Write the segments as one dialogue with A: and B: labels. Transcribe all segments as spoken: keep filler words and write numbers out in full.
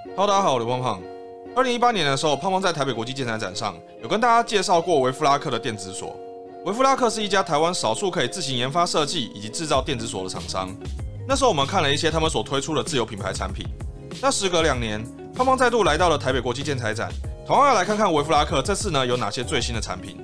A: Hello， 大家好，我是胖胖。二零一八年的时候，胖胖在台北国际建材展上有跟大家介绍过微弗拉克的电子锁。微弗拉克是一家台湾少数可以自行研发设计以及制造电子锁的厂商。那时候我们看了一些他们所推出的自有品牌产品。那时隔两年，胖胖再度来到了台北国际建材展，同样要来看看微弗拉克这次呢有哪些最新的产品。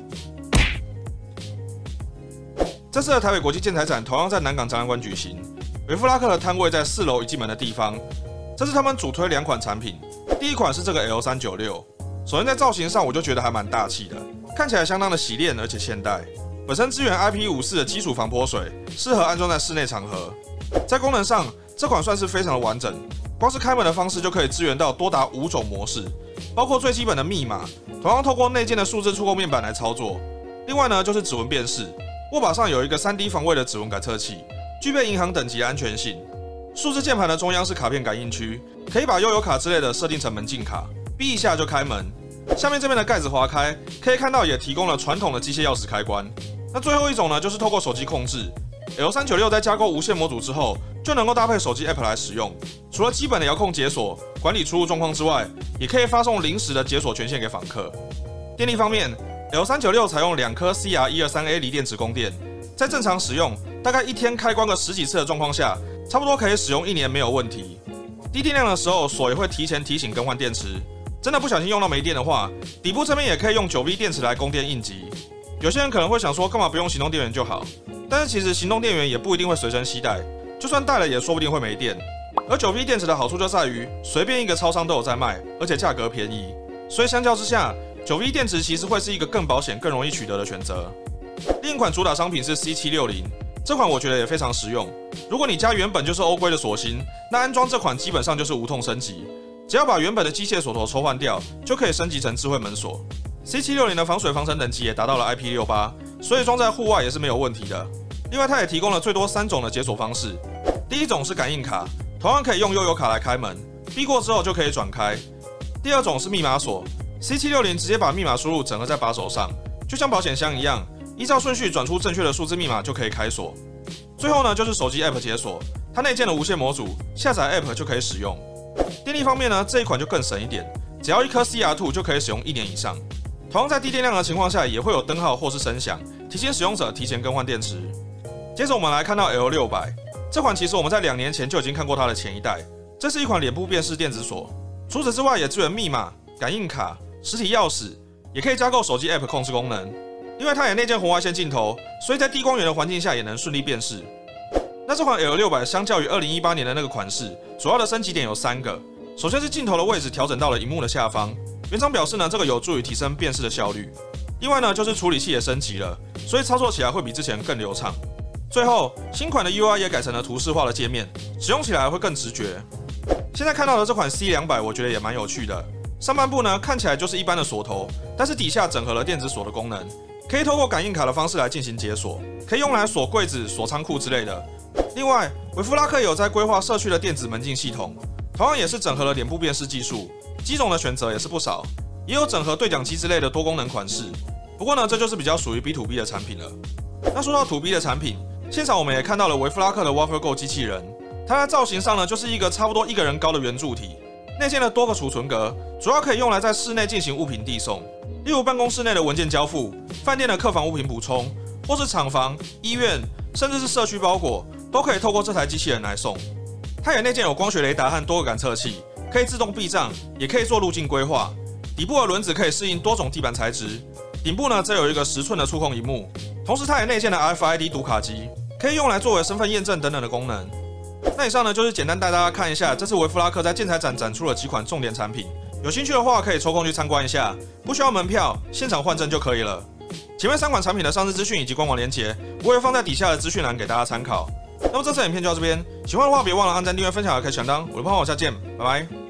A: 这次的台北国际建材展同样在南港展览馆举行。微弗拉克的摊位在四楼一进门的地方。这是他们主推两款产品，第一款是这个 L 三九六。首先在造型上我就觉得还蛮大气的，看起来相当的洗练而且现代。本身支援 I P 五四 的基础防泼水，适合安装在室内场合。在功能上，这款算是非常的完整，光是开门的方式就可以支援到多达五种模式，包括最基本的密码，同样透过内建的数字触控面板来操作。另外呢，就是指纹辨识，握把上有一个 三 D 防伪的指纹感测器，具备银行等级的安全性。数字键盘的中央是卡片感应区，可以把悠游卡之类的设定成门禁卡，逼一下就开门。下面这边的盖子划开，可以看到也提供了传统的机械钥匙开关。那最后一种呢，就是透过手机控制。L 三九六在加购无线模组之后，就能够搭配手机 App 来使用。除了基本的遥控解锁、管理出入状况之外，也可以发送临时的解锁权限给访客。电力方面 ，L 三九六采用两颗 C R 一二三 A 锂电池供电，在正常使用，大概一天开关个十几次的状况下，差不多可以使用一年没有问题。低电量的时候，锁也会提前提醒更换电池。真的不小心用到没电的话，底部这边也可以用 九 V 电池来供电应急。有些人可能会想说，干嘛不用行动电源就好？但是其实行动电源也不一定会随身携带，就算带了也说不定会没电。而 九 V 电池的好处就在于，随便一个超商都有在卖，而且价格便宜。所以相较之下 ，九 V 电池其实会是一个更保险、更容易取得的选择。另一款主打商品是 C 七六零。这款我觉得也非常实用。如果你家原本就是欧规的锁芯，那安装这款基本上就是无痛升级，只要把原本的机械锁头抽换掉，就可以升级成智慧门锁。C 七六零的防水防尘等级也达到了 I P 六八，所以装在户外也是没有问题的。另外，它也提供了最多三种的解锁方式。第一种是感应卡，同样可以用悠游卡来开门，逼过之后就可以转开。第二种是密码锁 ，C 七六零直接把密码输入整合在把手上，就像保险箱一样。依照顺序转出正确的数字密码就可以开锁。最后呢，就是手机 App 解锁，它内建了无线模组，下载 App 就可以使用。电力方面呢，这一款就更省一点，只要一颗 C R 二 就可以使用一年以上。同样在低电量的情况下，也会有灯号或是声响，提醒使用者提前更换电池。接着我们来看到 L 六百，这款其实我们在两年前就已经看过它的前一代，这是一款脸部辨识电子锁。除此之外，也支援密码、感应卡、实体钥匙，也可以加购手机 App 控制功能。因为它也内建红外线镜头，所以在低光源的环境下也能顺利辨识。那这款 L 六百相较于二零一八年的那个款式，主要的升级点有三个。首先是镜头的位置调整到了萤幕的下方，原厂表示呢，这个有助于提升辨识的效率。另外呢，就是处理器也升级了，所以操作起来会比之前更流畅。最后，新款的 U I 也改成了图示化的界面，使用起来会更直觉。现在看到的这款 C 两百，我觉得也蛮有趣的。上半部呢看起来就是一般的锁头，但是底下整合了电子锁的功能。可以透过感应卡的方式来进行解锁，可以用来锁柜子、锁仓库之类的。另外，微弗拉克有在规划社区的电子门禁系统，同样也是整合了脸部辨识技术，机种的选择也是不少，也有整合对讲机之类的多功能款式。不过呢，这就是比较属于 B to B 的产品了。那说到 to B 的产品，现场我们也看到了微弗拉克的 WaferGo 机器人，它在造型上呢就是一个差不多一个人高的圆柱体，内建了多个储存格，主要可以用来在室内进行物品递送。例如办公室内的文件交付、饭店的客房物品补充，或是厂房、医院，甚至是社区包裹，都可以透过这台机器人来送。它也内建有光学雷达和多个感测器，可以自动避障，也可以做路径规划。底部的轮子可以适应多种地板材质，顶部呢则有一个十寸的触控萤幕，同时它也内建了 R F I D 读卡机，可以用来作为身份验证等等的功能。那以上呢就是简单带大家看一下这次微弗拉克在建材展展出了几款重点产品。有兴趣的话，可以抽空去参观一下，不需要门票，现场换证就可以了。前面三款产品的上市资讯以及官网连结，我会放在底下的资讯栏给大家参考。那么这次影片就到这边，喜欢的话别忘了按赞、订阅、分享，可以抢当。我的胖胖，我下见，拜拜。